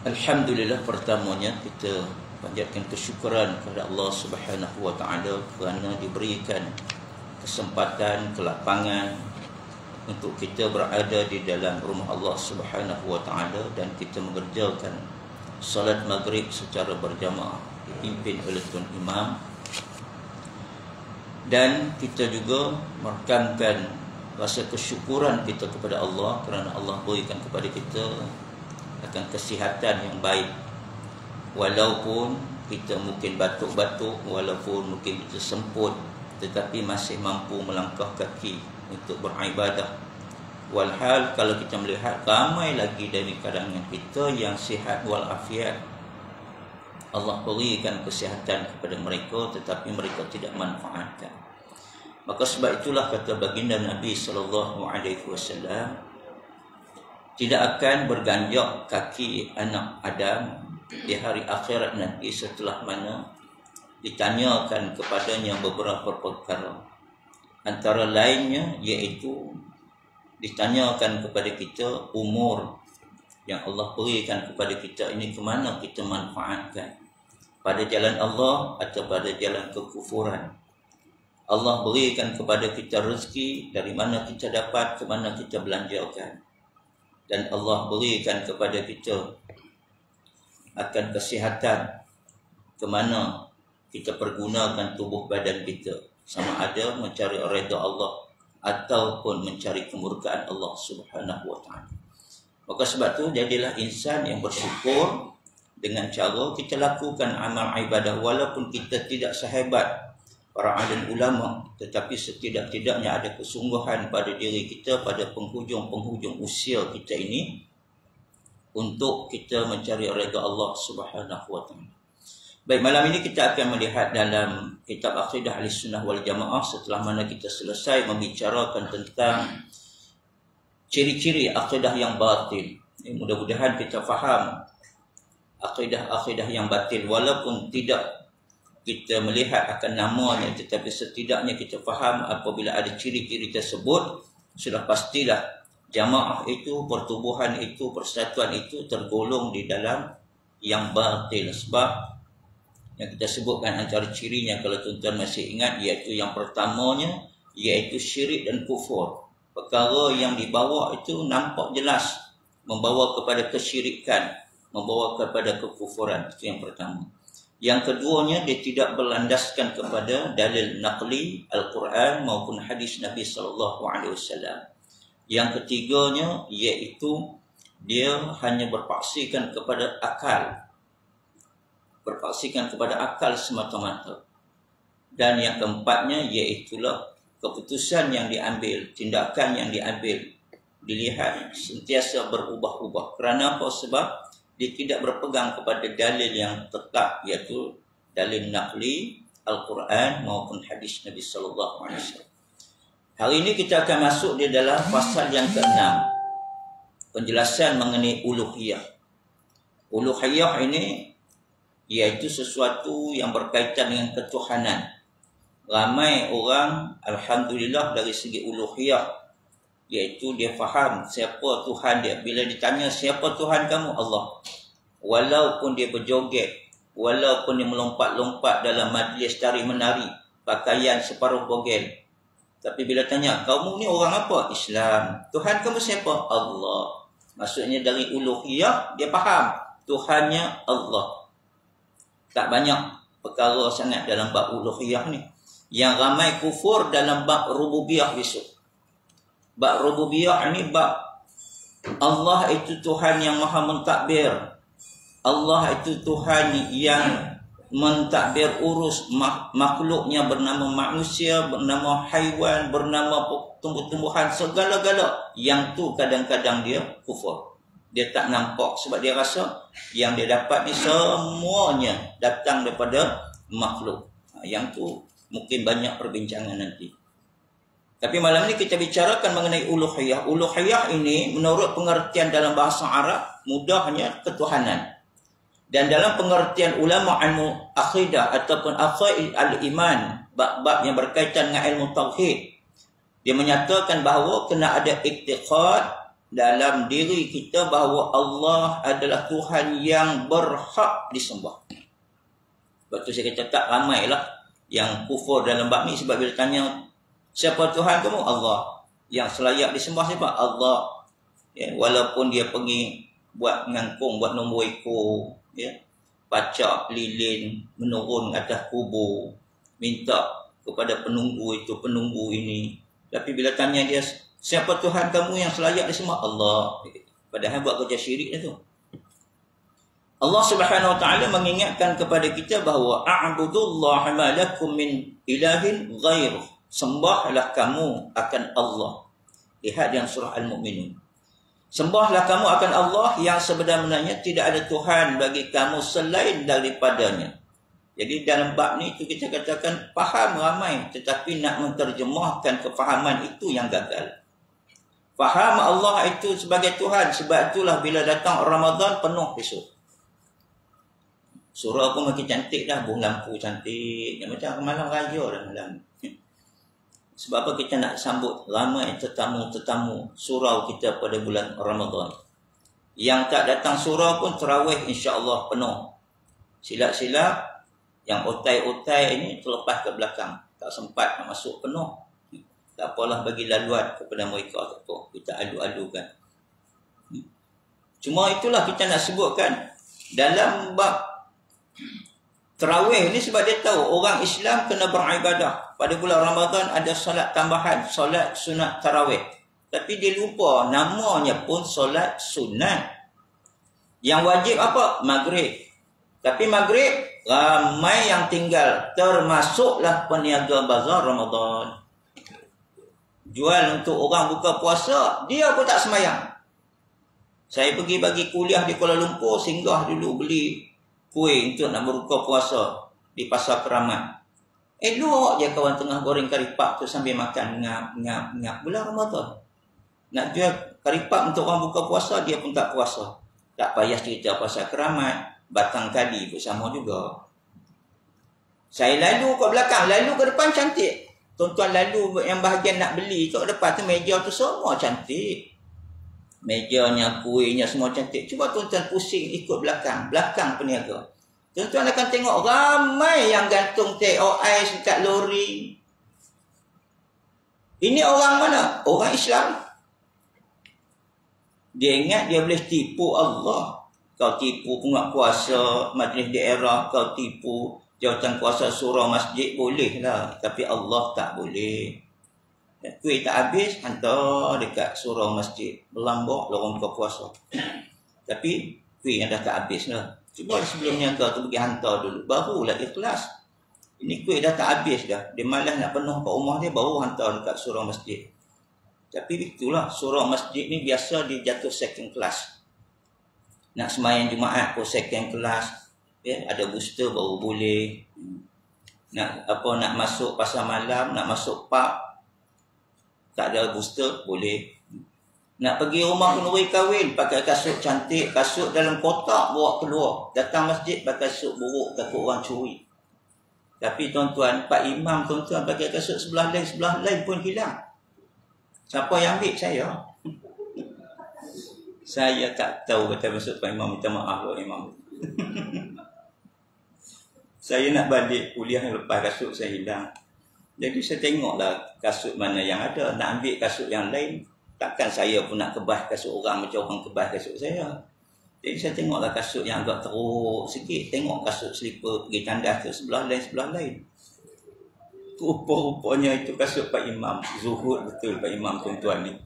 Alhamdulillah, pertamanya kita panjatkan kesyukuran kepada Allah Subhanahu wa taala kerana diberikan kesempatan, kelapangan untuk kita berada di dalam rumah Allah Subhanahu wa taala dan kita mengerjakan salat maghrib secara berjamaah dipimpin oleh Tuan Imam. Dan kita juga merekamkan rasa kesyukuran kita kepada Allah kerana Allah berikan kepada kita akan kesihatan yang baik. Walaupun kita mungkin batuk-batuk, walaupun mungkin kita semput, tetapi masih mampu melangkah kaki untuk beribadah. Walhal kalau kita melihat ramai lagi dari kalangan kita yang sihat walafiat, Allah berikan kesihatan kepada mereka tetapi mereka tidak manfaatkan. Maka sebab itulah kata baginda Nabi SAW, tidak akan berganjak kaki anak Adam di hari akhirat nanti setelah mana ditanyakan kepadanya beberapa perkara. Antara lainnya iaitu ditanyakan kepada kita umur yang Allah berikan kepada kita ini ke mana kita manfaatkan, pada jalan Allah atau pada jalan kekufuran. Allah berikan kepada kita rezeki, dari mana kita dapat, ke mana kita belanjakan. Dan Allah berikan kepada kita akan kesihatan, ke mana kita pergunakan tubuh badan kita, sama ada mencari redha Allah ataupun mencari kemurkaan Allah Subhanahu wa taala. Maka sebab tu jadilah insan yang bersyukur dengan cara kita lakukan amal ibadah, walaupun kita tidak sehebat para alim ulama, tetapi setidak-tidaknya ada kesungguhan pada diri kita pada penghujung-penghujung usia kita ini untuk kita mencari redha Allah Subhanahu wa taala. Baik, malam ini kita akan melihat dalam kitab Aqidah Ahlussunnah wal Jamaah, setelah mana kita selesai membicarakan tentang ciri-ciri akidah yang batil. Mudah-mudahan kita faham akidah yang batil, walaupun tidak kita melihat akan namanya, tetapi setidaknya kita faham apabila ada ciri-ciri tersebut, sudah pastilah jamaah itu, pertubuhan itu, persatuan itu tergolong di dalam yang batil. Sebab yang kita sebutkan antara cirinya, kalau tuan-tuan masih ingat, iaitu yang pertamanya iaitu syirik dan kufur. Perkara yang dibawa itu nampak jelas membawa kepada kesyirikan, membawa kepada kekufuran. Itu yang pertama. Yang keduanya, dia tidak berlandaskan kepada dalil naqli Al-Quran maupun hadis Nabi SAW. Yang ketiganya, iaitu dia hanya berpaksikan kepada akal. Berpaksikan kepada akal semata-mata. Dan yang keempatnya, iaitulah keputusan yang diambil, tindakan yang diambil, dilihat sentiasa berubah-ubah. Kerana apa? Sebab dia tidak berpegang kepada dalil yang tetap, iaitu dalil naqli Al-Quran maupun hadis Nabi SAW. Hari ini kita akan masuk di dalam pasal yang ke-6, penjelasan mengenai uluhiyah. Uluhiyah ini iaitu sesuatu yang berkaitan dengan ketuhanan. Ramai orang, alhamdulillah, dari segi uluhiyah, iaitu dia faham siapa Tuhan dia. Bila ditanya siapa Tuhan kamu, Allah. Walaupun dia berjoget, walaupun dia melompat-lompat dalam majlis tari menari, pakaian separuh bogel, tapi bila tanya, kamu ni orang apa? Islam. Tuhan kamu siapa? Allah. Maksudnya dari uluhiyah dia faham Tuhannya Allah. Tak banyak perkara sangat dalam bab uluhiyah ni. Yang ramai kufur dalam bab rububiyah besok. Bab rububiyah ni bab Allah itu Tuhan yang maha mentadbir. Allah itu Tuhan yang mentadbir urus makhluknya, bernama manusia, bernama haiwan, bernama tumbuh-tumbuhan, segala-gala. Yang tu kadang-kadang dia kufur. Dia tak nampak sebab dia rasa yang dia dapat ni semuanya datang daripada makhluk. Yang tu mungkin banyak perbincangan nanti. Tapi malam ini kita bicarakan mengenai uluhiyah. Uluhiyah ini menurut pengertian dalam bahasa Arab, mudahnya ketuhanan. Dan dalam pengertian ulama ilmu akidah ataupun aqaid al-iman, bab-bab yang berkaitan dengan ilmu tauhid, dia menyatakan bahawa kena ada iktiqad dalam diri kita bahawa Allah adalah Tuhan yang berhak disembah. Sebab tu saya kata tak ramailah yang kufur dalam bab ni, sebab bila tanya siapa Tuhan kamu? Allah. Yang selayak disembah siapa? Allah. Ya, walaupun dia pergi buat ngangkung, buat nombor ekor, ya, pacak lilin menurun atas kubur, minta kepada penunggu itu, penunggu ini. Tapi bila tanya dia, siapa Tuhan kamu yang selayak disembah? Allah. Padahal buat kerja syirik tu. Allah Subhanahu wa taala mengingatkan kepada kita bahawa a'budullaha ma lakum min ilahin ghairuh. Sembahlah kamu akan Allah. Lihat yang surah Al-Mu'minun. Sembahlah kamu akan Allah yang sebenarnya tidak ada Tuhan bagi kamu selain daripadanya. Jadi dalam bab ni itu kita katakan faham ramai, tetapi nak menterjemahkan kefahaman itu yang gagal. Faham Allah itu sebagai Tuhan, sebab itulah bila datang Ramadan penuh besok. Surau pun makin cantik dah, buah lampu cantik. Macam malam raya dah malam. Sebab apa kita nak sambut ramai tetamu-tetamu surau kita pada bulan Ramadan. Yang tak datang surau pun tarawih insya-Allah penuh. Silap-silap yang otai-otai ini terlepas ke belakang. Tak sempat nak masuk penuh. Tak apalah bagi laluan kepada mereka. Kita adu-adukan. Cuma itulah kita nak sebutkan dalam bab tarawih ni, sebab dia tahu orang Islam kena beribadah. Pada bulan Ramadan ada solat tambahan, solat sunat tarawih. Tapi dia lupa namanya pun solat sunat. Yang wajib apa? Maghrib. Tapi maghrib ramai yang tinggal, termasuklah peniaga bazar Ramadan. Jual untuk orang buka puasa, dia pun tak sembahyang. Saya pergi bagi kuliah di Kuala Lumpur, singgah dulu beli kuih untuk nak berbuka puasa di Pasar Keramat. Elok je kawan tengah goreng karipak tu sambil makan ngap. Bulan Ramadan. Nak jual karipak untuk orang buka puasa, dia pun tak puasa. Tak payah cerita Pasar Keramat, Batang Kali pun sama juga. Saya lalu ke belakang, lalu ke depan cantik. Tuan-tuan lalu yang bahagian nak beli tu depan tu, meja tu semua cantik. Mejanya, kuihnya semua cantik. Cuba tuan-tuan pusing ikut belakang peniaga. Tuan-tuan akan tengok ramai yang gantung teh ais dekat lori. Ini orang mana? Orang Islam. Dia ingat dia boleh tipu Allah. Kau tipu penguat kuasa majlis daerah, kau tipu jawatan kuasa surau masjid, boleh lah. Tapi Allah tak boleh. Kuih tak habis, hantar dekat surau masjid. Berlambak orang buka puasa. Tapi kuih yang dah tak habis lah. Cuba sebelumnya kau tu pergi hantar dulu. Barulah ikhlas. Ini kuih dah tak habis dah. Dia malas nak penuh kat rumah dia, baru hantar dekat surau masjid. Tapi itulah, surau masjid ni biasa dia jatuh second class. Nak sembahyang Jumaat pun second class. Ya, ada booster baru boleh. Nak masuk pasar malam, nak masuk pub, tak ada booster, boleh. Nak pergi rumah penuri kahwin, pakai kasut cantik, kasut dalam kotak, bawa keluar. Datang masjid, pakai kasut buruk, takut orang curi. Tapi tuan-tuan, Pak Imam tuan-tuan pakai kasut sebelah lain pun hilang. Siapa yang ambil? Saya. Saya tak tahu kata maksud Pak Imam, minta maaf Pak Imam. Saya nak balik kuliah yang lepas kasut saya hilang. Jadi saya tengoklah kasut mana yang ada. Nak ambil kasut yang lain, takkan saya pun nak kebas kasut orang macam orang kebas kasut saya. Jadi saya tengoklah kasut yang agak teruk sikit. Tengok kasut slipper pergi tandas ke sebelah lain. Rupa-rupanya itu kasut Pak Imam. Zuhud betul Pak Imam tuan-tuan ni.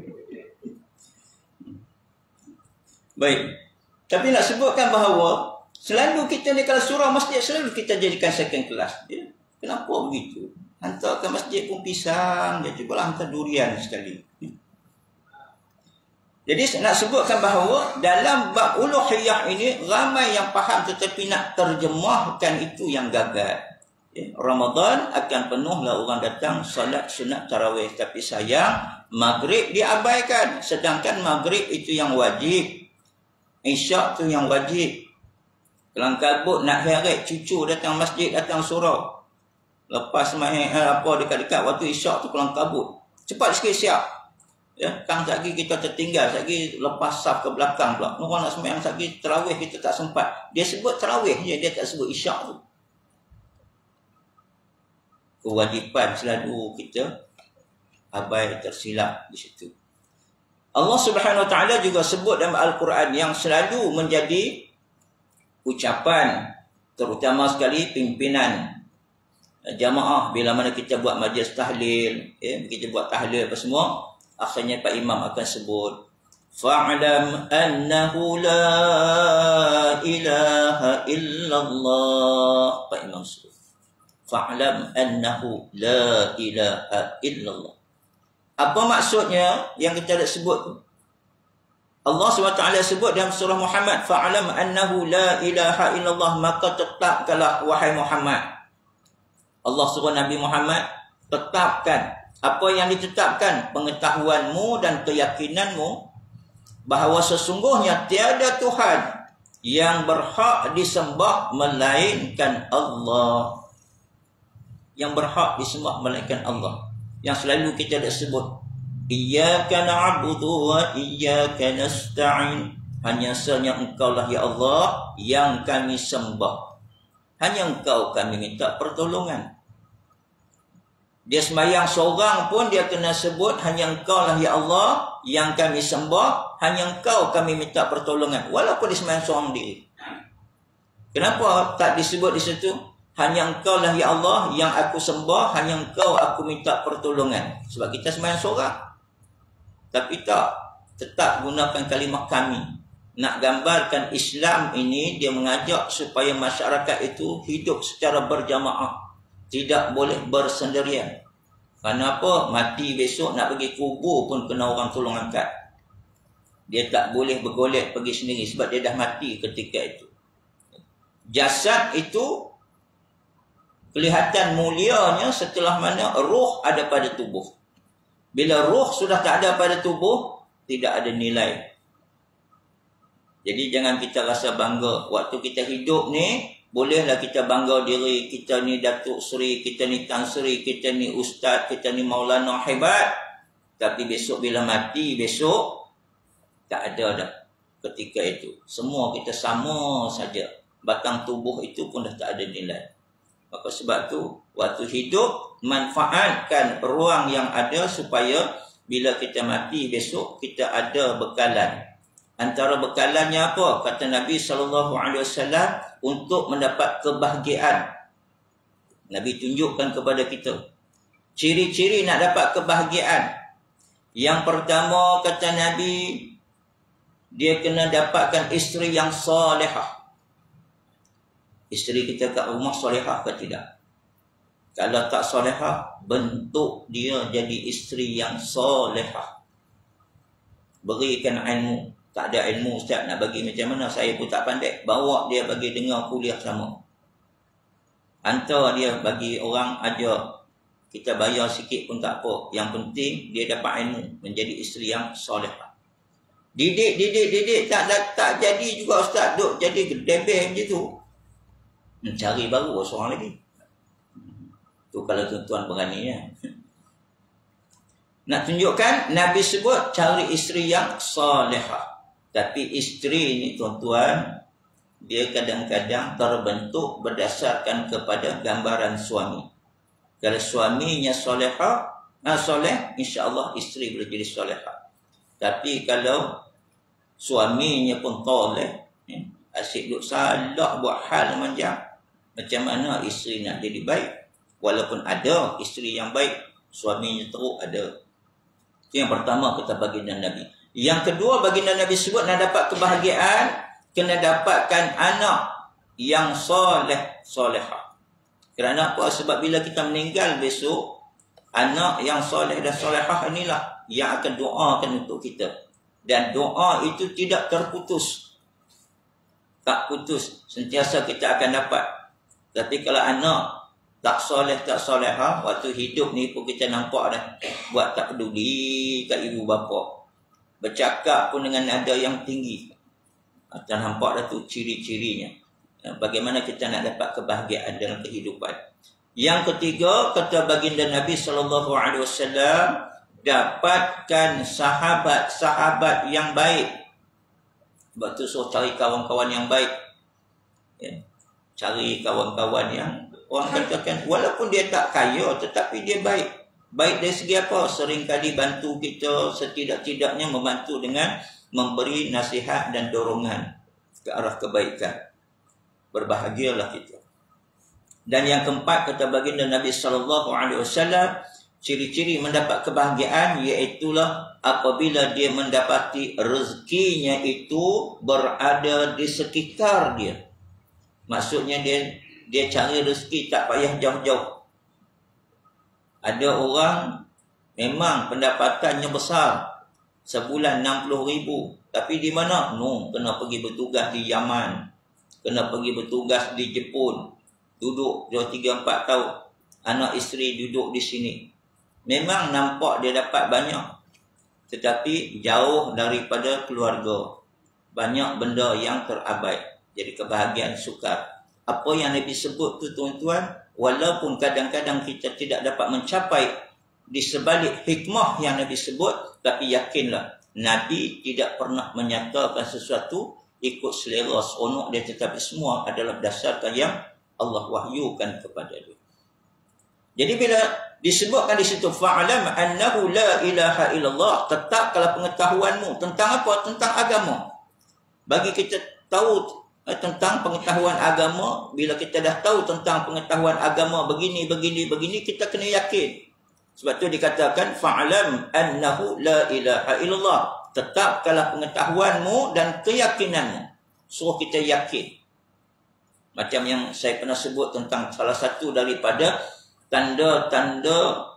Baik. Tapi nak sebutkan bahawa selalu kita ni kalau surau masjid, selalu kita jadikan second class. Ya? Kenapa begitu? Hantar ke masjid pun pisang, dia cubalah hantar durian sekali. Jadi nak sebutkan bahawa dalam bab uluhiyah ini ramai yang faham tetapi nak terjemahkan itu yang gagal. Ramadan akan penuhlah orang datang solat sunat tarawih, tapi sayang maghrib diabaikan, sedangkan maghrib itu yang wajib. Isyak tu yang wajib. Kelang kabut nak heret cucu datang masjid, datang surau. Lepas main dekat-dekat waktu isyak tu kelang kabut. Cepat sikit siap. Ya, kang lagi kita tertinggal, lagi lepas saf ke belakang pula. Orang nak sembahyang lagi tarawih kita tak sempat. Dia sebut tarawih je, dia tak sebut isyak tu. Kewajipan selalu kita abai tersilap di situ. Allah Subhanahu Wa Taala juga sebut dalam Al-Quran yang selalu menjadi ucapan terutama sekali pimpinan jamaah bila mana kita buat majlis tahlil, kita buat tahlil apa semua, akhirnya Pak Imam akan sebut fa'lam annahu la ilaha illallah. Pak Imam sebut fa'lam annahu la ilaha illallah. Apa maksudnya yang kita dah sebut tu? Allah SWT sebut dalam surah Muhammad, fa'lam annahu la ilaha illallah, maka tetapkanlah wahai Muhammad. Allah suruh Nabi Muhammad tetapkan. Apa yang ditetapkan? Pengetahuanmu dan keyakinanmu bahawa sesungguhnya tiada Tuhan yang berhak disembah melainkan Allah. Yang berhak disembah melainkan Allah. Yang selalu kita dah sebut, iyyaka na'budu wa iyyaka nasta'in. Hanya sahaja Engkau-lah ya Allah yang kami sembah. Hanya Engkau kami minta pertolongan. Dia sembahyang seorang pun dia kena sebut hanya Engkau-lah ya Allah yang kami sembah, hanya Engkau kami minta pertolongan. Walaupun dia sembahyang seorang diri. Kenapa tak disebut di situ? Hanya Engkau-lah ya Allah yang aku sembah, hanya Engkau aku minta pertolongan. Sebab kita sembahyang seorang. Tapi tak, tetap gunakan kalimah kami. Nak gambarkan Islam ini, dia mengajak supaya masyarakat itu hidup secara berjamaah. Tidak boleh bersendirian. Kenapa? Mati besok nak pergi kubur pun kena orang tolong angkat. Dia tak boleh bergolek pergi sendiri sebab dia dah mati ketika itu. Jasad itu kelihatan mulianya setelah mana roh ada pada tubuh. Bila roh sudah tak ada pada tubuh, tidak ada nilai. Jadi jangan kita rasa bangga. Waktu kita hidup ni, bolehlah kita bangga diri. Kita ni Datuk Seri, kita ni Tan Seri, kita ni Ustaz, kita ni Maulana hebat. Tapi besok bila mati, besok tak ada dah ketika itu. Semua kita sama saja. Batang tubuh itu pun dah tak ada nilai. Maka sebab tu, waktu hidup, manfaatkan ruang yang ada supaya bila kita mati besok, kita ada bekalan. Antara bekalannya apa? Kata Nabi SAW, untuk mendapat kebahagiaan. Nabi tunjukkan kepada kita ciri-ciri nak dapat kebahagiaan. Yang pertama, kata Nabi, dia kena dapatkan isteri yang salihah. Isteri kita kat rumah salihah ke tidak? Kalau tak salihah, bentuk dia jadi isteri yang salihah. Berikan ilmu. Tak ada ilmu ustaz, nak bagi macam mana, saya pun tak pandai. Bawa dia bagi dengar kuliah sama. Hantar dia bagi orang ajar. Kita bayar sikit pun tak apa. Yang penting dia dapat ilmu, menjadi isteri yang salihah. Didik tak jadi juga ustaz, duk jadi gedebeh macam tu. Cari baru seorang lagi. Tu kalau tuan-tuan berani ya. Nak tunjukkan Nabi sebut cari isteri yang salihah. Tapi isteri ni tuan-tuan, dia kadang-kadang terbentuk berdasarkan kepada gambaran suami. Kalau suaminya solehah, soleh, insya-Allah isteri boleh jadi solehah. Tapi kalau suaminya pun toleh, asyik duk salah buat hal macam mana isteri nak jadi baik? Walaupun ada isteri yang baik, suaminya teruk ada. Itu yang pertama kata baginda Nabi. Yang kedua, baginda Nabi sebut nak dapat kebahagiaan, kena dapatkan anak yang soleh, solehah. Kerana apa? Sebab bila kita meninggal besok, anak yang soleh dan solehah inilah yang akan doakan untuk kita. Dan doa itu tidak terputus. Tak putus. Sentiasa kita akan dapat. Tapi kalau anak tak soleh, tak solehah, waktu hidup ni pun kita nampak dah. Buat tak peduli kat ibu bapa. Bercakap pun dengan nada yang tinggi. Kita nampak dah tu ciri-cirinya. Bagaimana kita nak dapat kebahagiaan dalam kehidupan. Yang ketiga, kata baginda Nabi SAW, dapatkan sahabat-sahabat yang baik. Sebab tu suruh cari kawan-kawan yang baik. Ya. Cari kawan-kawan yang orang katakan walaupun dia tak kaya tetapi dia baik. Baik dari segi apa? Seringkali bantu kita, setidak-tidaknya membantu dengan memberi nasihat dan dorongan ke arah kebaikan. Berbahagialah kita. Dan yang keempat, kata baginda Nabi SAW, ciri-ciri mendapat kebahagiaan iaitulah apabila dia mendapati rezekinya itu berada di sekitar dia. Maksudnya dia cari rezeki tak payah jauh-jauh. Ada orang memang pendapatannya besar, sebulan 60,000, tapi di mana? Kena pergi bertugas di Yaman, kena pergi bertugas di Jepun, duduk 2-3-4 tahun, anak isteri duduk di sini. Memang nampak dia dapat banyak, tetapi jauh daripada keluarga. Banyak benda yang terabai. Jadi kebahagiaan sukar. Apa yang Nabi sebut tu tuan-tuan, walaupun kadang-kadang kita tidak dapat mencapai di sebalik hikmah yang Nabi sebut, tapi yakinlah Nabi tidak pernah menyatakan sesuatu ikut selera seronok dia, tetapi semua adalah berdasarkan yang Allah wahyukan kepada dia. Jadi bila disebutkan di situ fa'alam annahu la ilaha illallah, tetapkanlah pengetahuanmu tentang apa? Tentang agama. Bagi kita tahu tentang pengetahuan agama, bila kita dah tahu tentang pengetahuan agama begini, kita kena yakin. Sebab tu dikatakan fa'alam annahu la ilaha illallah, tetapkanlah pengetahuanmu dan keyakinanmu. Suruh kita yakin. Macam yang saya pernah sebut tentang salah satu daripada tanda-tanda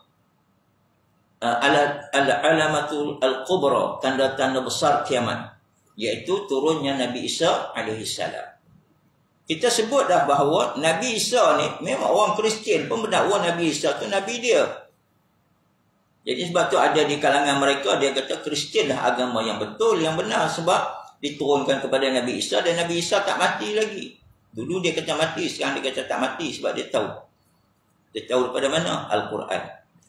alamatul al-kubra, tanda-tanda besar kiamat, iaitu turunnya Nabi Isa alaihissalam. Kita sebut dah bahawa Nabi Isa ni memang orang Kristian pun mendakwa Nabi Isa tu Nabi dia. Jadi sebab tu ada di kalangan mereka dia kata Kristian lah agama yang betul, yang benar, sebab diturunkan kepada Nabi Isa dan Nabi Isa tak mati lagi. Dulu dia kata mati, sekarang dia kata tak mati sebab dia tahu. Dia tahu daripada mana? Al-Quran.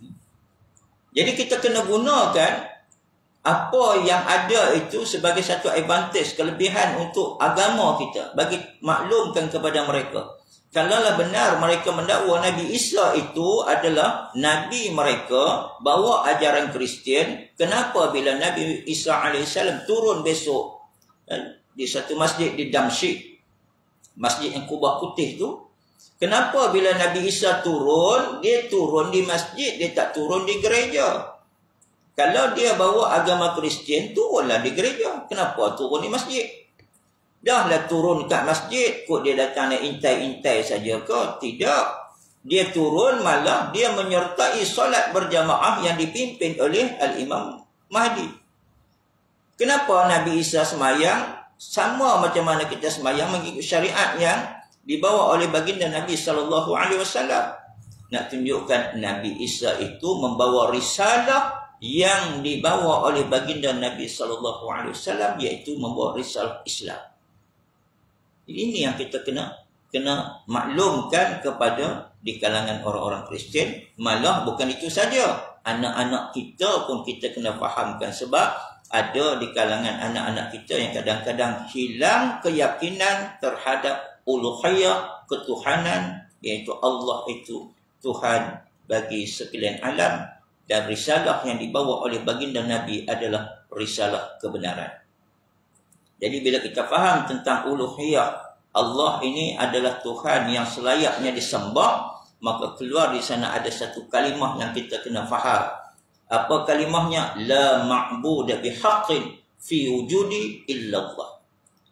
Jadi kita kena gunakan apa yang ada itu sebagai satu advantage, kelebihan untuk agama kita, bagi maklumkan kepada mereka. Kalaulah benar mereka mendakwa Nabi Isa itu adalah Nabi mereka, bawa ajaran Kristian, kenapa bila Nabi Isa AS turun besok di satu masjid di Damsyik, masjid yang kubah putih tu, kenapa bila Nabi Isa turun, dia turun di masjid, dia tak turun di gereja? Kalau dia bawa agama Kristian, turunlah di gereja. Kenapa turun di masjid? Dahlah turun kat masjid, kok dia datang nak intai-intai saja ke? Tidak. Dia turun malah dia menyertai solat berjamaah yang dipimpin oleh Al-Imam Mahdi. Kenapa Nabi Isa semayang sama macam mana kita semayang, mengikut syariat yang dibawa oleh baginda Nabi SAW. Nak tunjukkan Nabi Isa itu membawa risalah yang dibawa oleh baginda Nabi SAW, iaitu membawa risalah Islam. Ini yang kita kena maklumkan kepada di kalangan orang-orang Kristian. Malah bukan itu saja, anak-anak kita pun kita kena fahamkan, sebab ada di kalangan anak-anak kita yang kadang-kadang hilang keyakinan terhadap uluhiyah, ketuhanan, iaitu Allah itu Tuhan bagi sekalian alam, dan risalah yang dibawa oleh baginda Nabi adalah risalah kebenaran. Jadi bila kita faham tentang uluhiyah, Allah ini adalah Tuhan yang selayaknya disembah, maka keluar di sana ada satu kalimah yang kita kena faham. Apa kalimahnya? La ma'buda bihaqqin fi wujudi illallah.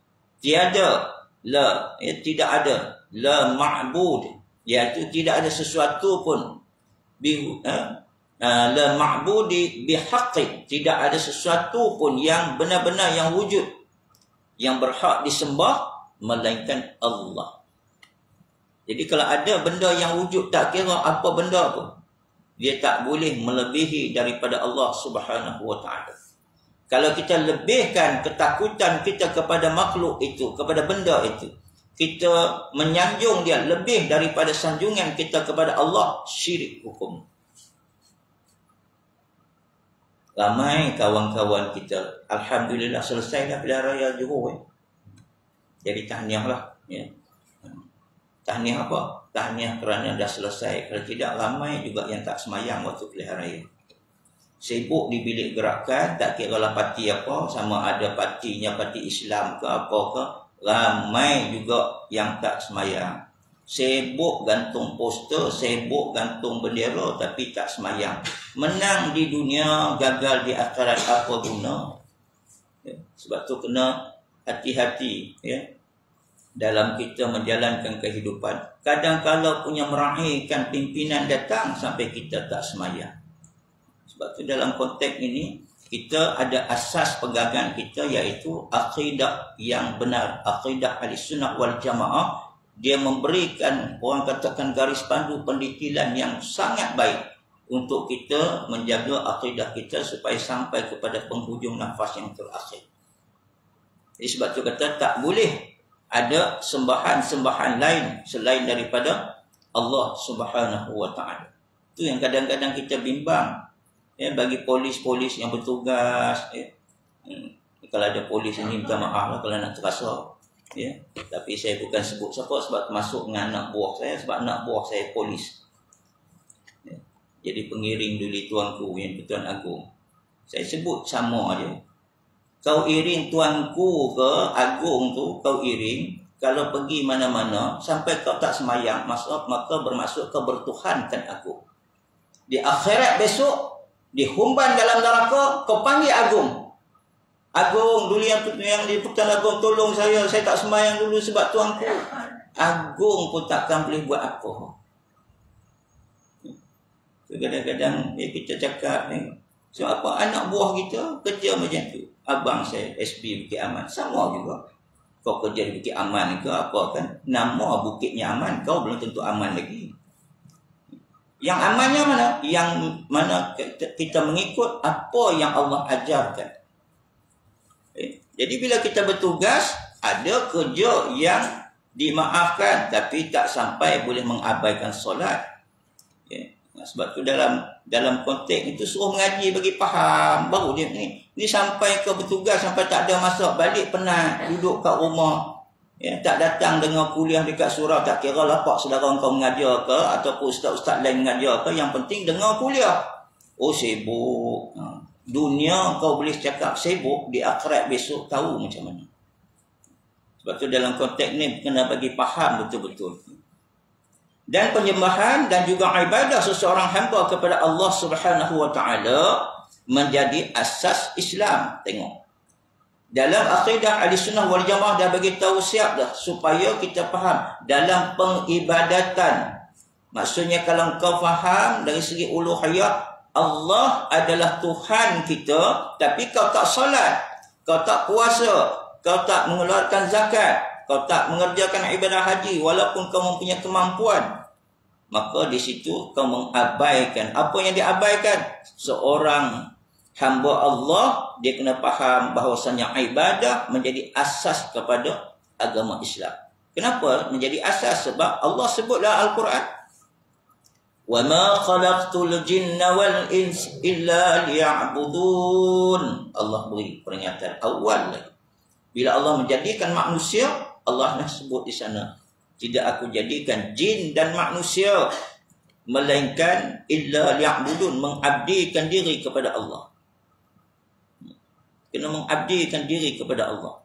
Tidak ada la ma'bud, iaitu tidak ada sesuatu pun la ma'budi bihaqqin, tidak ada sesuatu pun yang benar-benar yang wujud, yang berhak disembah melainkan Allah. Jadi kalau ada benda yang wujud, tak kira apa benda pun, dia tak boleh melebihi daripada Allah Subhanahu wa ta'ala. Kalau kita lebihkan ketakutan kita kepada makhluk itu, kepada benda itu, kita menyanjung dia lebih daripada sanjungan kita kepada Allah, syirik hukum. Ramai kawan-kawan kita, alhamdulillah selesai dah pilihan raya Johor. Jadi tahniah lah. Ya. Tahniah apa? Tahniah kerana dah selesai. Kalau tidak, ramai juga yang tak semayang waktu pilihan raya. Sibuk di bilik gerakan, tak kira lah parti apa, sama ada partinya parti Islam ke apa ke, ramai juga yang tak semayang. Sibuk gantung poster, sibuk gantung bendera, tapi tak semayang. Menang di dunia, gagal di akhirat, apa guna? Ya. Sebab tu kena hati-hati, ya, dalam kita menjalankan kehidupan. Kadang-kadang punya meraihkan pimpinan datang sampai kita tak semayang. Sebab tu dalam konteks ini, kita ada asas pegangan kita, iaitu akidah yang benar, akidah Ahlussunnah wal Jamaah. Dia memberikan, orang katakan, garis pandu pendetilan yang sangat baik untuk kita menjaga akidah kita supaya sampai kepada penghujung nafas yang terakhir. Jadi sebab tu kata tak boleh ada sembahan-sembahan lain selain daripada Allah Subhanahu wa taala. Itu yang kadang-kadang kita bimbang, ya, bagi polis-polis yang bertugas, ya. Kalau ada polis ini, minta maaf lah kalau nak terasa, ya. Tapi saya bukan sebut siapa sebab masuk dengan anak buah saya, sebab anak buah saya polis, ya. Jadi pengiring dulu tuanku yang Tuan Agung, saya sebut sama dia. Kau iring tuanku ke Agung tu, kau iring, kalau pergi mana-mana sampai kau tak semayang, maka bermaksud kau bertuhankan aku. Di akhirat besok, dihumban dalam neraka, kau panggil Agung. Agung dulu yang di Tuan Agung, tolong saya tak semayang dulu sebab tuanku. Agung pun takkan boleh buat apa. Kadang-kadang kita cakap, sebab apa anak buah kita kerja macam tu. Abang saya SB Bukit Aman, sama juga. Kau kerja di Bukit Aman ke apa kan, nama bukitnya aman, kau belum tentu aman lagi. Yang amannya mana? Yang mana kita mengikut apa yang Allah ajarkan. Jadi bila kita bertugas, ada kerja yang dimaafkan tapi tak sampai boleh mengabaikan solat. Sebab tu dalam konteks itu suruh mengaji bagi faham, baru dia ni sampai ke bertugas, sampai tak ada masa balik, penat duduk kat rumah, ya, tak datang dengar kuliah dekat surau, tak kira lah pak saudara kau mengajar ke ataupun ustaz-ustaz lain mengajar ke, yang penting dengar kuliah. Oh sibuk. Dunia kau boleh cakap sibuk, di akhirat besok tahu macam mana. Sebab tu dalam konteks ni kena bagi faham betul-betul. Dan penyembahan dan juga ibadah seseorang hamba kepada Allah Subhanahu wa taala menjadi asas Islam. Tengok. Dalam akidah Ahlussunnah wal Jamaah dah bagi tahu siap dah supaya kita faham dalam pengibadatan. Maksudnya kalau kau faham dari segi uluhiyah, Allah adalah Tuhan kita, tapi kau tak solat, kau tak puasa, kau tak mengeluarkan zakat, kau tak mengerjakan ibadah haji walaupun kau mempunyai kemampuan, maka di situ kau mengabaikan. Apa yang diabaikan? Seorang hamba Allah, dia kena faham bahawasanya ibadah menjadi asas kepada agama Islam. Kenapa menjadi asas? Sebab Allah sebutlah Al-Quran, wa ma khalaqtul jinna wal ins illa liya'budun. Allah beri peringatan awal lagi. Bila Allah menjadikan manusia, Allah dah sebut di sana, tidak aku jadikan jin dan manusia melainkan illa liya'budun, mengabdikan diri kepada Allah. Kena mengabdikan diri kepada Allah.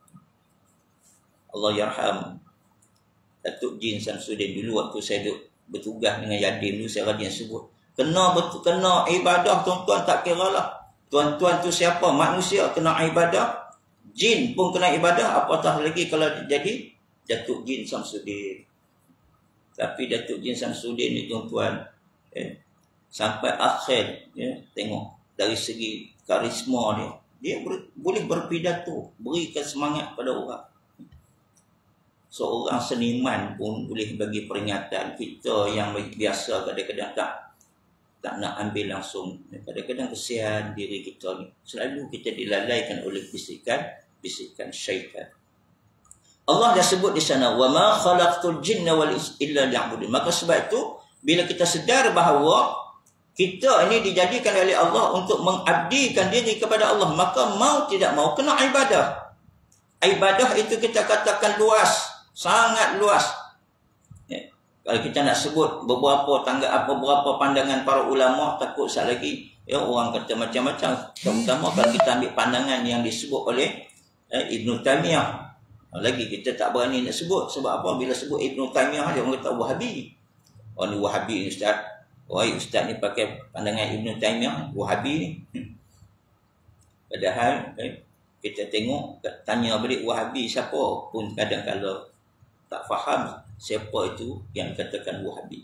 Allah yarham Datuk Jin Samsudin dulu waktu saya bertugas dengan Yadim dulu, saya rajin sebut, kena ibadah tuan-tuan, tak kira lah tuan-tuan tu siapa, manusia kena ibadah, jin pun kena ibadah, apatah lagi kalau jadi Datuk Jin Samsudin. Tapi Datuk Jin Samsudin ni tuan-tuan, sampai akhir, tengok dari segi karisma dia boleh berpidato, berikan semangat pada orang. Seorang seniman pun boleh bagi peringatan. Kita yang biasa kadang-kadang tak nak ambil langsung. Kadang-kadang kesian diri kita ni. Selalu kita dilalaikan oleh bisikan syaitan. Allah dah sebut di sana, wa ma khalaqtul jinna wal insa illa liya'budun. Maka sebab itu bila kita sedar bahawa Kita ini dijadikan oleh Allah untuk mengabdikan diri kepada Allah. Maka mau tidak mau kena ibadah. Ibadah itu kita katakan luas. Sangat luas. Kalau kita nak sebut beberapa pandangan para ulama, takut sekali lagi orang kata macam-macam. Terutama kalau kita ambil pandangan yang disebut oleh Ibn Taymiyah. Lagi kita tak berani nak sebut. Sebab apa? Bila sebut Ibn Taymiyah, dia orang kata Wahabi. Oh ni Wahabi ni Ustaz. Ustaz ni pakai pandangan Ibn Taymiyah, Wahabi ni. Padahal kita tengok, tanya balik Wahabi siapa pun kadang-kadang tak faham siapa itu yang katakan Wahabi.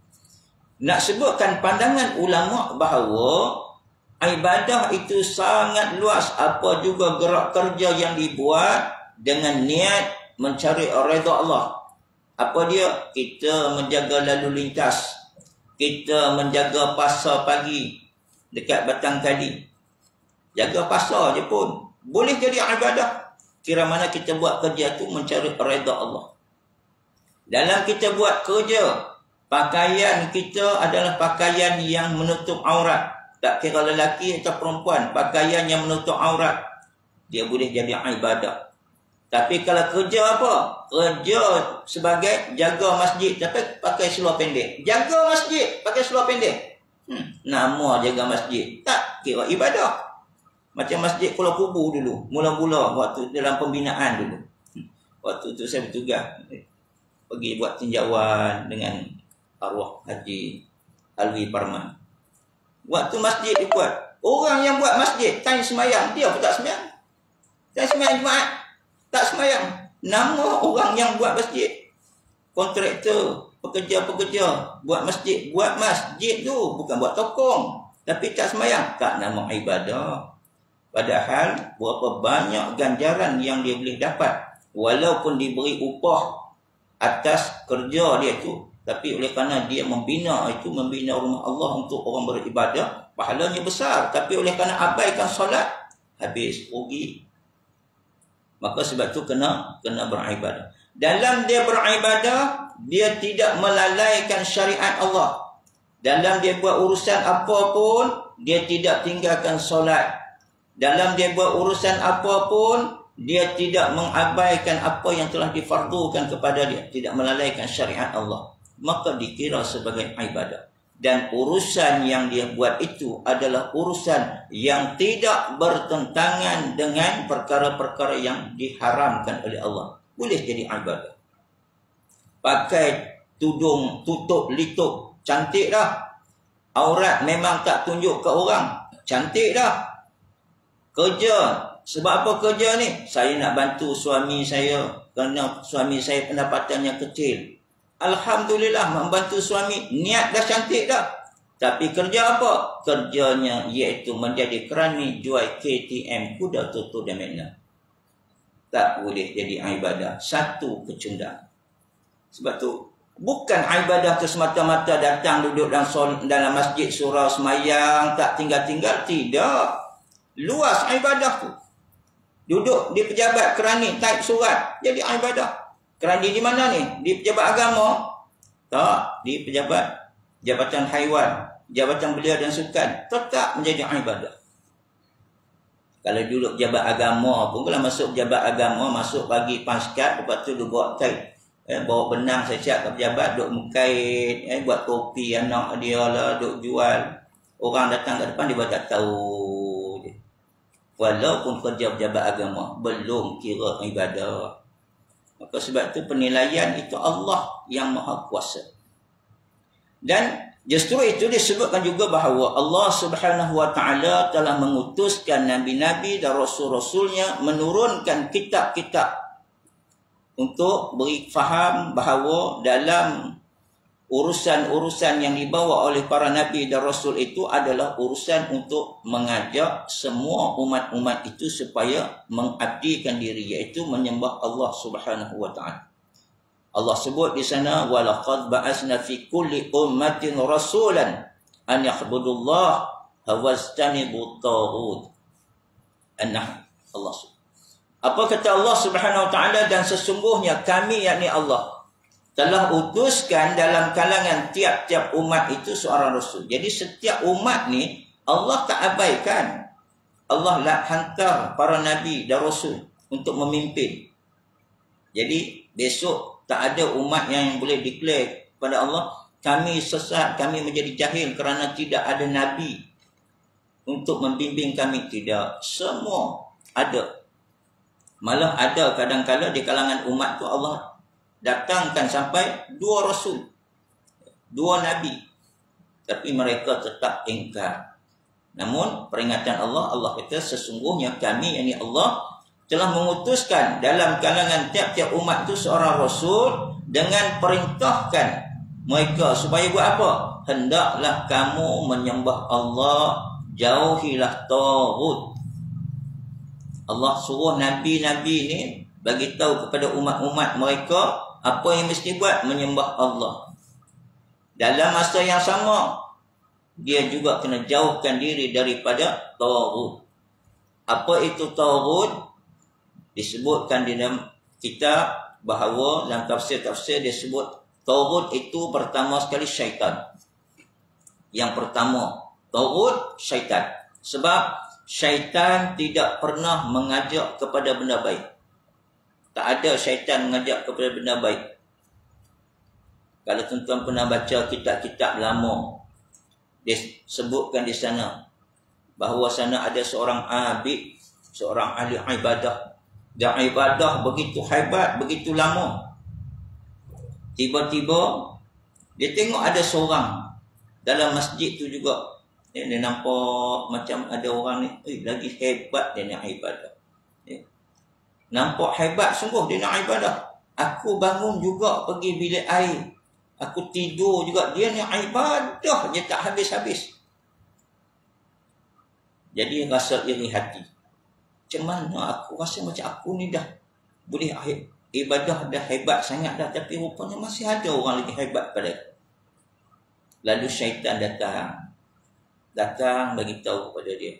Nak sebutkan pandangan ulama bahawa ibadah itu sangat luas. Apa juga gerak kerja yang dibuat dengan niat mencari redha Allah. Apa dia? Kita menjaga lalu lintas. Kita menjaga pasar pagi dekat Batang Kadi. Jaga pasar je pun boleh jadi ibadah. Kira mana kita buat kerja tu mencari redha Allah. Dalam kita buat kerja, pakaian kita adalah pakaian yang menutup aurat. Tak kira lelaki atau perempuan, pakaian yang menutup aurat, dia boleh jadi ibadah. Tapi kalau kerja apa? Kerja sebagai jaga masjid tapi pakai seluar pendek. Jaga masjid pakai seluar pendek. Nama jaga masjid. Tak kira ibadah. Macam masjid Kuala Kubu dulu. Mula-mula waktu dalam pembinaan dulu. Waktu tu saya bertugas. Pergi buat tinjauan dengan arwah Haji Alwi Parman. Waktu masjid dibuat. Orang yang buat masjid, time semayang, dia pun tak semayang. Time semayang Jumaat, tak semayang. Nama orang yang buat masjid. Kontraktor, pekerja-pekerja buat masjid. Buat masjid tu bukan buat tokong. Tapi tak semayang. Tak nama ibadah. Padahal berapa banyak ganjaran yang dia boleh dapat. Walaupun diberi upah atas kerja dia tu. Tapi oleh kerana dia membina rumah Allah untuk orang beribadah, pahalanya besar. Tapi oleh kerana abaikan solat, habis rugi. Maka sebab tu kena beribadah. Dalam dia beribadah, dia tidak melalaikan syariat Allah. Dalam dia buat urusan apa pun, dia tidak tinggalkan solat. Dalam dia buat urusan apa pun, dia tidak mengabaikan apa yang telah difardukan kepada dia. Tidak melalaikan syariat Allah. Maka dikira sebagai ibadah. Dan urusan yang dia buat itu adalah urusan yang tidak bertentangan dengan perkara-perkara yang diharamkan oleh Allah. Boleh jadi ibadah. Pakai tudung tutup litup, cantik dah. Aurat memang tak tunjuk ke orang, cantik dah. Kerja, sebab apa kerja ni? Saya nak bantu suami saya kerana suami saya pendapatannya kecil. Alhamdulillah, membantu suami, niat dah cantik dah. Tapi kerja apa? Kerjanya iaitu menjadi kerani jual KTM, kuda tutu dan mena. Tak boleh jadi ibadah. Satu kecundang. Sebab tu bukan ibadah tu semata-mata datang duduk dalam masjid surau semayang, tak tinggal-tinggal. Tidak. Luas ibadah tu. Duduk di pejabat kerani, type surat, jadi ibadah. Kerani di mana ni? Di pejabat agama? Tak. Di pejabat Jabatan Haiwan, Jabatan Belia dan Sukan. Tetap menjadi ibadah. Kalau duduk pejabat agama pun, kalau masuk pejabat agama, masuk pagi paskat, lepas tu dia bawa kait. Bawa benang saya siap ke pejabat, duk mengkait, buat topi anak dia lah, duk jual. Orang datang ke depan, dia buat tak tahu. Walaupun kerja pejabat agama, belum kira ibadah. Maka sebab itu penilaian itu Allah yang maha kuasa. Dan justru itu disebutkan juga bahawa Allah Subhanahu wa taala telah mengutuskan nabi-nabi dan rasul-rasulnya, menurunkan kitab-kitab untuk beri faham bahawa dalam urusan-urusan yang dibawa oleh para nabi dan rasul itu adalah urusan untuk mengajak semua umat-umat itu supaya mengabdikan diri, iaitu menyembah Allah Subhanahu wa taala. Allah sebut di sana, walaqad ba'asna fi kulli ummatin rasulan an ya'budullaha wastanibu taghut. Allah. Apa kata Allah Subhanahu wa taala? Dan sesungguhnya kami, yakni Allah, telah utuskan dalam kalangan tiap-tiap umat itu seorang rasul. Jadi setiap umat ni Allah tak abaikan. Allah hantar para nabi dan rasul untuk memimpin. Jadi besok tak ada umat yang boleh declare kepada Allah, kami sesat, kami menjadi jahil kerana tidak ada nabi untuk membimbing kami. Tidak, semua ada. Malah ada kadang-kala di kalangan umat tu Allah datangkan sampai 2 rasul, 2 nabi, tapi mereka tetap ingkar. Namun peringatan Allah kata sesungguhnya kami, yakni Allah, telah mengutuskan dalam kalangan tiap-tiap umat itu seorang rasul dengan perintahkan mereka supaya buat apa? Hendaklah kamu menyembah Allah, jauhilah taghut. Allah suruh nabi-nabi ni bagi tahu kepada umat-umat mereka apa yang mesti buat, menyembah Allah. Dalam masa yang sama dia juga kena jauhkan diri daripada taghut. Apa itu taghut? Disebutkan di dalam kitab bahawa dalam tafsir-tafsir dia sebut taghut itu pertama sekali syaitan. Yang pertama, taghut syaitan. Sebab syaitan tidak pernah mengajak kepada benda baik. Tak ada syaitan mengajak kepada benda baik. Kalau tuan-tuan pernah baca kitab-kitab lama, dia sebutkan di sana bahawa sana ada seorang abid, seorang ahli ibadah. Dan ibadah begitu hebat, begitu lama. Tiba-tiba dia tengok ada seorang dalam masjid tu juga. Dia nampak macam ada orang ni, lagi hebat dia nak ibadah. Nampak hebat sungguh dia nak ibadah. Aku bangun juga pergi bilik air. Aku tidur juga, dia nak ibadah, dia tak habis-habis. Jadi rasa iri hati. Macam mana aku rasa macam aku ni dah boleh ibadah dah hebat sangat dah, tapi rupanya masih ada orang lagi hebat pada aku. Lalu syaitan datang bagi tahu kepada dia,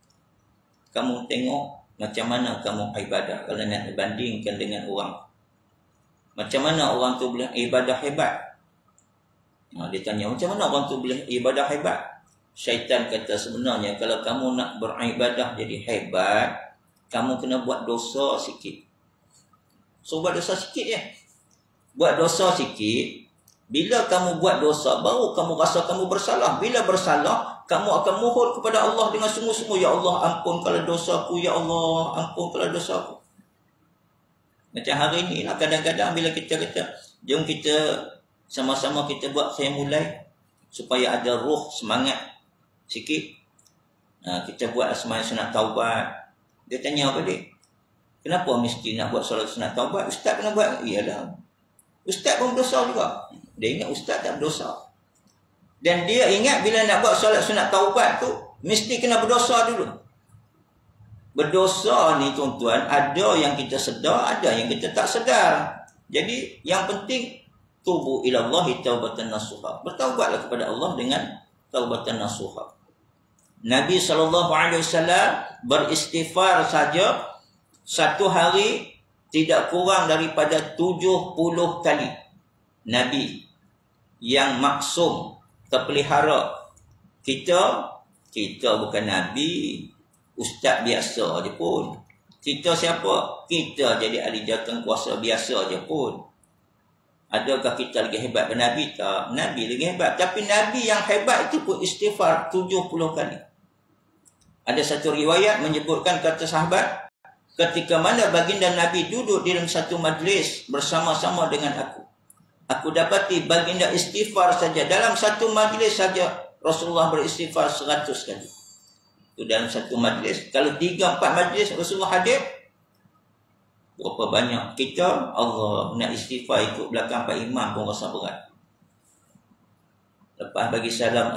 kamu tengok macam mana kamu ibadah kalau nak bandingkan dengan orang. Macam mana orang tu boleh ibadah hebat? Dia tanya, macam mana orang tu boleh ibadah hebat? Syaitan kata, sebenarnya kalau kamu nak beribadah jadi hebat, kamu kena buat dosa sikit. So buat dosa sikit ya. Buat dosa sikit. Bila kamu buat dosa, baru kamu rasa kamu bersalah. Bila bersalah, kamu akan mohon kepada Allah dengan sungguh-sungguh, ya Allah, ampunkanlah dosaku, ya Allah, ampunkanlah dosaku. Macam hari ni lah, kadang-kadang bila kita kata, jom kita sama-sama kita buat saya mulai, supaya ada roh semangat sikit. Kita buat semangat sunat taubat. Dia tanya apa dia? Kenapa mesti nak buat solat sunat taubat? Ustaz kena buat. Iyalah, ustaz pun berdosa juga. Dia ingat ustaz tak berdosa. Dan dia ingat bila nak buat solat sunat taubat tu mesti kena berdosa dulu. Berdosa ni tuan-tuan, ada yang kita sedar, ada yang kita tak sedar. Jadi yang penting, tubu ilallahi taubatan nasuha. Bertaubatlah kepada Allah dengan taubatan nasuha. Nabi SAW beristighfar saja satu hari tidak kurang daripada 70 kali. Nabi yang maksum, terpelihara. Kita bukan Nabi, ustaz biasa je pun. Kita siapa? Kita jadi ahli jawatan kuasa biasa je pun. Adakah kita lagi hebat daripada Nabi? Tak. Nabi lagi hebat. Tapi Nabi yang hebat itu pun istighfar 70 kali. Ada satu riwayat menyebutkan, kata sahabat, ketika mana baginda Nabi duduk di dalam satu majlis bersama-sama dengan aku dapati baginda istighfar saja. Dalam satu majlis saja Rasulullah beristighfar 100 kali. Itu dalam satu majlis. Kalau 3-4 majlis Rasulullah hadir, berapa banyak kita Allah nak istighfar ikut belakang Pak Imam pun rasa berat. Lepas bagi salam,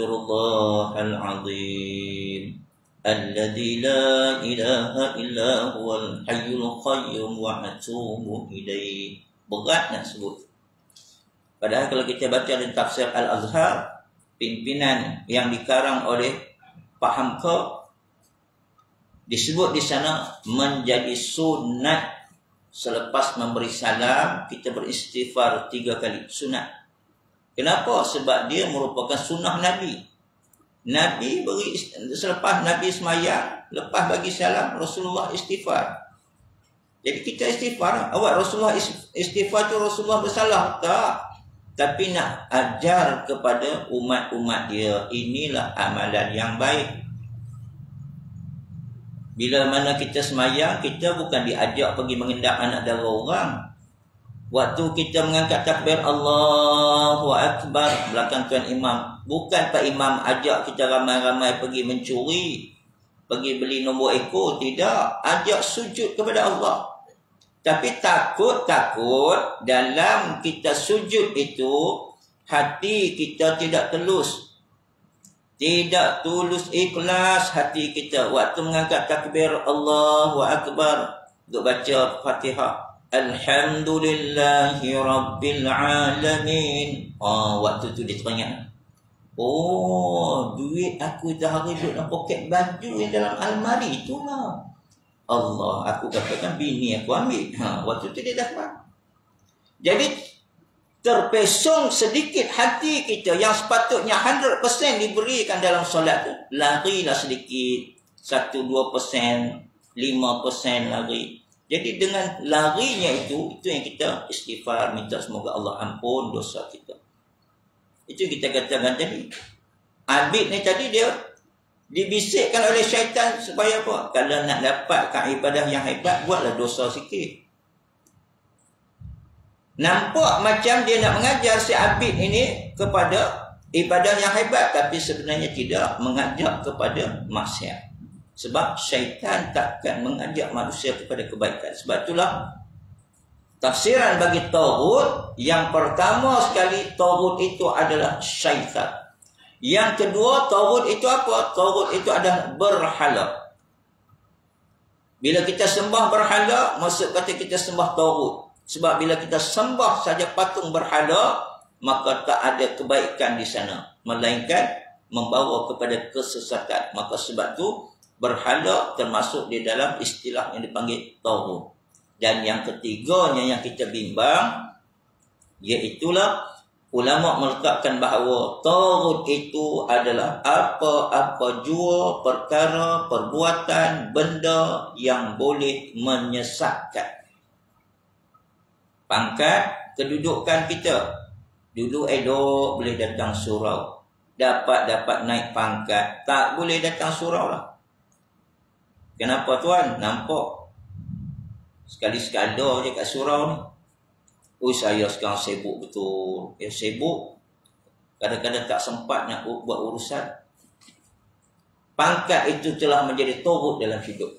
astaghfirullahalazim alladzi la ilaha illa huwal hayyul qayyum wa atubu ilaihi. Berat nak sebut. Padahal kalau kita baca dalam tafsir Al-Azhar, pimpinan yang dikarang oleh Pak Hamka, disebut di sana menjadi sunat selepas memberi salam kita beristighfar 3 kali, sunat. Kenapa? Sebab dia merupakan sunnah Nabi. Nabi beri, selepas Nabi semayang, lepas bagi salam, Rasulullah istighfar. Jadi kita istighfar. Awak Rasulullah istighfar tu Rasulullah bersalah? Tak. Tapi nak ajar kepada umat-umat dia, inilah amalan yang baik. Bila mana kita semayang, kita bukan diajak pergi mengendap anak dara orang. Waktu kita mengangkat takbir Allahu Akbar belakang tuan imam, bukan Pak Imam ajak kita ramai-ramai pergi mencuri, pergi beli nombor ekor, tidak. Ajak sujud kepada Allah. Tapi takut dalam kita sujud itu hati kita tidak tulus. Tidak tulus ikhlas hati kita. Waktu mengangkat takbir Allahu Akbar, untuk baca Fatihah, Alhamdulillahi Rabbil Alamin. Waktu tu dia teringat, duit aku dah hari duduk dalam poket baju yang dalam almari tu lah. Allah, aku katakan bini aku ambil. Waktu tu dia dah faham. Jadi terpesong sedikit hati kita yang sepatutnya 100% diberikan dalam solat tu, larilah sedikit, 1-2%, 5% lari. Jadi dengan larinya itu yang kita istighfar, minta semoga Allah ampun dosa kita. Itu kita katakan tadi. Abid ni tadi dia dibisikkan oleh syaitan supaya apa? Kalau nak dapatkan ibadah yang hebat, buatlah dosa sikit. Nampak macam dia nak mengajar si abid ini kepada ibadah yang hebat, tapi sebenarnya tidak, mengajak kepada maksiat. Sebab syaitan takkan mengajak manusia kepada kebaikan. Sebab itulah tafsiran bagi taghut, yang pertama sekali taghut itu adalah syaitan. Yang kedua, taghut itu apa? Taghut itu adalah berhala. Bila kita sembah berhala, maksud kata kita sembah taghut. Sebab bila kita sembah saja patung berhala, maka tak ada kebaikan di sana, melainkan membawa kepada kesesatan. Maka sebab tu berhala termasuk di dalam istilah yang dipanggil taghut. Dan yang ketiganya yang kita bimbang, iaitulah ulama meletakkan bahawa taghut itu adalah apa-apa jua perkara, perbuatan, benda yang boleh menyesatkan. Pangkat, kedudukan kita. Dulu elok boleh datang surau. Dapat naik pangkat, tak boleh datang surau lah. Kenapa tuan? Nampak sekali-sekala je kat surau ni. Saya sekarang sibuk betul. Sibuk. Kadang-kadang tak sempat nak buat urusan. Pangkat itu telah menjadi taghut dalam hidup.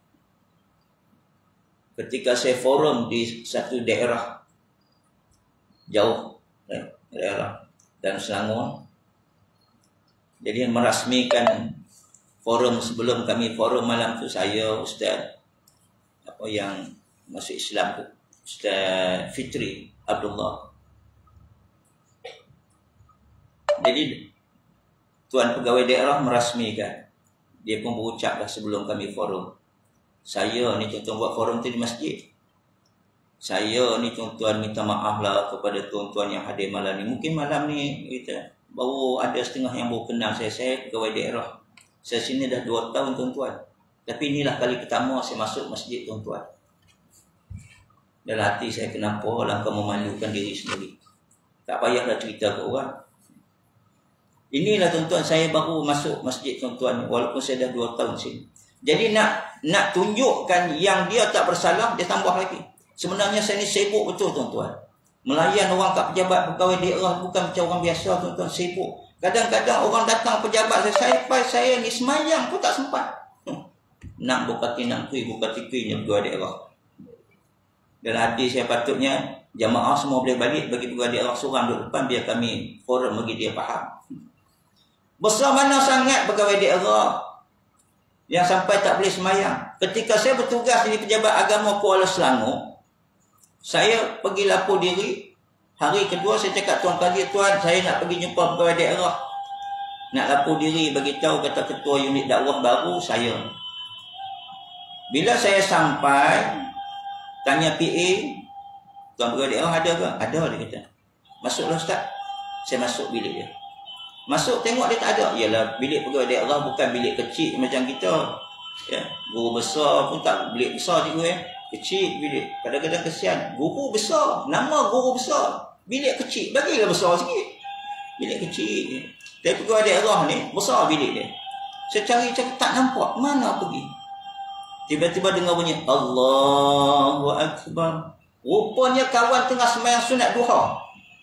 Ketika saya forum di satu daerah jauh, daerah dan Selangor, jadi merasmikan forum. Sebelum kami forum malam tu, saya Ustaz yang masuk Islam tu, Ustaz Fitri Abdullah. Jadi tuan pegawai daerah merasmikan, dia pun berucap dah sebelum kami forum. Saya ni tuan-tuan buat forum tu di masjid. Saya ni tuan-tuan minta maaf lah kepada tuan-tuan yang hadir malam ni. Mungkin malam ni kita baru ada setengah yang baru kenal saya. Saya pegawai daerah. Saya sini dah 2 tahun tuan-tuan. Tapi inilah kali pertama saya masuk masjid tuan-tuan. Dalam hati saya, kenapa langkah memalukan diri sendiri. Tak payahlah cerita ke orang. Inilah tuan-tuan, saya baru masuk masjid tuan-tuan, walaupun saya dah 2 tahun sini. Jadi nak tunjukkan yang dia tak bersalah, dia tambah lagi. Sebenarnya saya ni sibuk betul tuan-tuan. Melayan orang kat pejabat pegawai daerah bukan macam orang biasa tuan-tuan, sibuk. Kadang-kadang orang datang pejabat saya ni semayang pun tak sempat. Nak bukati kuinya pegawai daerah. Dalam hati saya, patutnya jamaah semua boleh balik, bagi pegawai daerah seorang duduk depan, biar kami forum bagi dia faham. Besar mana sangat pegawai daerah yang sampai tak boleh semayang. Ketika saya bertugas di Pejabat Agama Kuala Selangor, saya pergi lapor diri. Hari kedua saya cakap, tuan kaji, tuan, saya nak pergi jumpa pegawai daerah, nak lapor diri, bagi tahu kata ketua unit dakwah baru saya. Bila saya sampai, Tanya PA, tuan pegawai daerah ada ke? Ada, dia kata. Masuklah Ustaz. Saya masuk bilik dia. Masuk tengok dia tak ada. Yalah, bilik pegawai daerah bukan bilik kecil macam kita. Ya, guru besar pun tak bilik besar cikgu kecil bilik. Kadang-kadang kesian. Guru besar, nama guru besar, bilik kecil. Bagilah besar sikit. Bilik kecil. Tapi pegawai daerah ni besar bilik dia. Saya cari tak nampak. Mana pergi? Tiba-tiba dengar bunyi Allahu Akbar. Rupanya kawan tengah sembahyang sunat duha.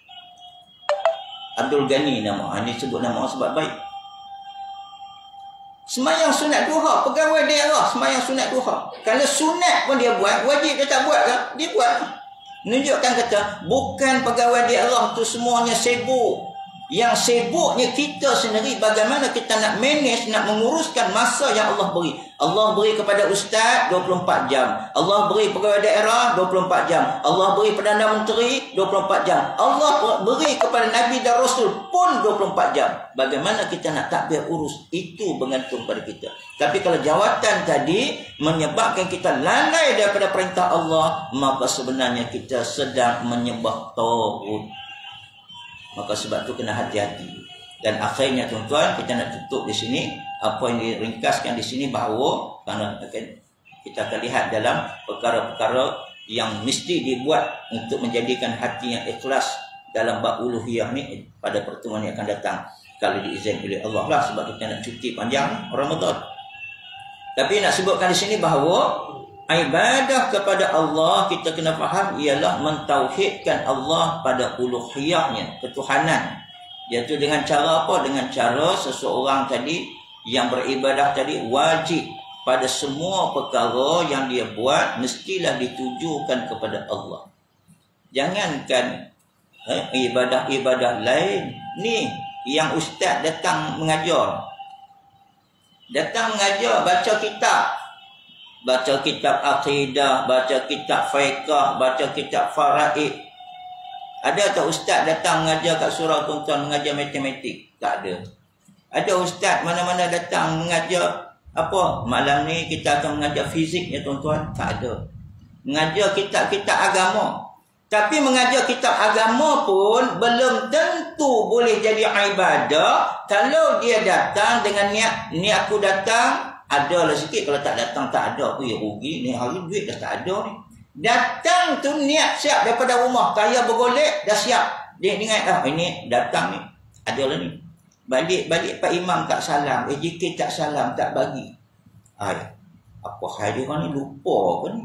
Abdul Ghani nama. Ini sebut nama sebab baik. Sembahyang sunat duha. Pegawai daerah sembahyang sunat duha. Kalau sunat pun dia buat, wajib dia tak buat ke? Dia buat. Menunjukkan kata, bukan pegawai daerah tu semuanya sibuk. Yang sibuknya kita sendiri, bagaimana kita nak manage, nak menguruskan masa yang Allah beri. Allah beri kepada ustaz 24 jam. Allah beri pegawai daerah 24 jam. Allah beri Perdana Menteri 24 jam. Allah beri kepada Nabi dan Rasul pun 24 jam. Bagaimana kita nak takbir urus, itu bergantung pada kita. Tapi kalau jawatan tadi menyebabkan kita lalai daripada perintah Allah, maka sebenarnya kita sedang menyembah taghut. Maka sebab tu kena hati-hati. Dan akhirnya tuan-tuan, kita nak tutup di sini. Apa yang diringkaskan di sini bahawa kerana kita akan lihat dalam perkara-perkara yang mesti dibuat untuk menjadikan hati yang ikhlas dalam bab uluhiyah ni pada pertemuan yang akan datang, kalau diizinkan oleh Allah lah, sebab kita nak cuti panjang Ramadan. Tapi nak sebutkan di sini bahawa ibadah kepada Allah, kita kena faham, ialah mentauhidkan Allah pada uluhiyahnya, ketuhanan. Iaitu dengan cara apa? Dengan cara seseorang tadi yang beribadah tadi wajib pada semua perkara yang dia buat mestilah ditujukan kepada Allah. Jangankan ibadah-ibadah lain. Ni yang ustaz datang mengajar. Datang mengajar, baca kitab. Baca kitab akidah, baca kitab fiqh, baca kitab faraid. Ada tak ustaz datang mengajar kat surau tuan-tuan mengajar matematik? Tak ada. Ada ustaz mana-mana datang mengajar apa? Malam ni kita akan mengajar fizik ya tuan-tuan? Tak ada. Mengajar kitab-kitab agama. Tapi mengajar kitab agama pun belum tentu boleh jadi ibadah kalau dia datang dengan niat, ni aku datang ada lah sikit, kalau tak datang tak ada. Ya rugi ni, hari duit dah tak ada ni. Datang tu niat siap daripada rumah, kaya bergolek dah siap. Dia ingat dah ini datang ni, ada lah ni. Balik Pak Imam tak salam, AJK tak salam, tak bagi. Ay, apa hal dia orang ni, lupa ke ni?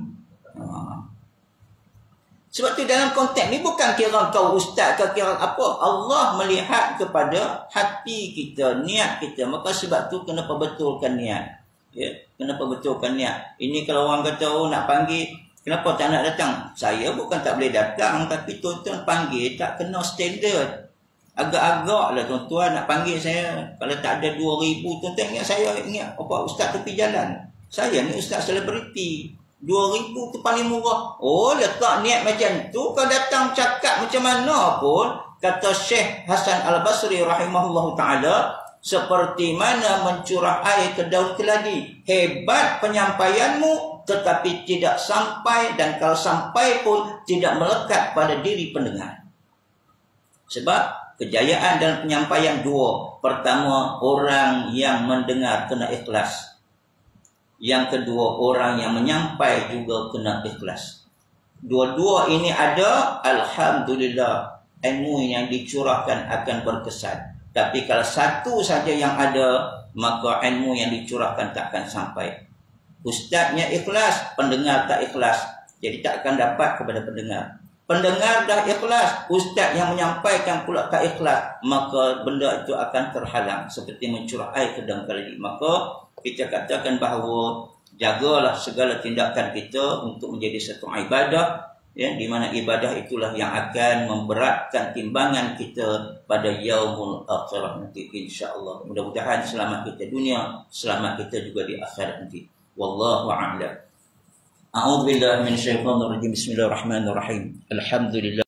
Sebab tu dalam konteks ni bukan kira kau ustaz ke kira apa. Allah melihat kepada hati kita, niat kita. Maka sebab tu kena perbetulkan niat. Ya, kenapa betulkan niat? Ini kalau orang kata nak panggil, kenapa tak nak datang? Saya bukan tak boleh datang, tapi tuan-tuan panggil tak kena standard. Agak-agak lah tuan-tuan nak panggil saya. Kalau tak ada 2,000, tuan-tuan ingat saya ingat apa ustaz tepi jalan. Saya ni ustaz selebriti. 2,000 tu paling murah. Oh, letak niat macam tu, kau datang cakap macam mana pun, kata Syekh Hasan Al-Basri rahimahullahu ta'ala, seperti mana mencurah air ke daun keladi. Hebat penyampaianmu, tetapi tidak sampai, dan kalau sampai pun tidak melekat pada diri pendengar. Sebab kejayaan dan penyampaian dua. Pertama, orang yang mendengar kena ikhlas. Yang kedua, orang yang menyampai juga kena ikhlas. Dua-dua ini ada, alhamdulillah, ilmu yang dicurahkan akan berkesan. Tapi kalau satu saja yang ada, maka ilmu yang dicurahkan tak akan sampai. Ustaznya ikhlas, pendengar tak ikhlas. Jadi tak akan dapat kepada pendengar. Pendengar dah ikhlas, ustaz yang menyampaikan pula tak ikhlas, maka benda itu akan terhalang. Seperti mencurah air ke dalam keladi. Maka kita katakan bahawa jagalah segala tindakan kita untuk menjadi satu ibadah. Ya, di mana ibadah itulah yang akan memberatkan timbangan kita pada yaumul akhirah nanti, insya-Allah. Mudah-mudahan selamat kita dunia, selamat kita juga di akhirat nanti. Wallahu a'lam. A'udzubillahi minasyaitonir rajim. Bismillahirrahmanirrahim. Alhamdulillah.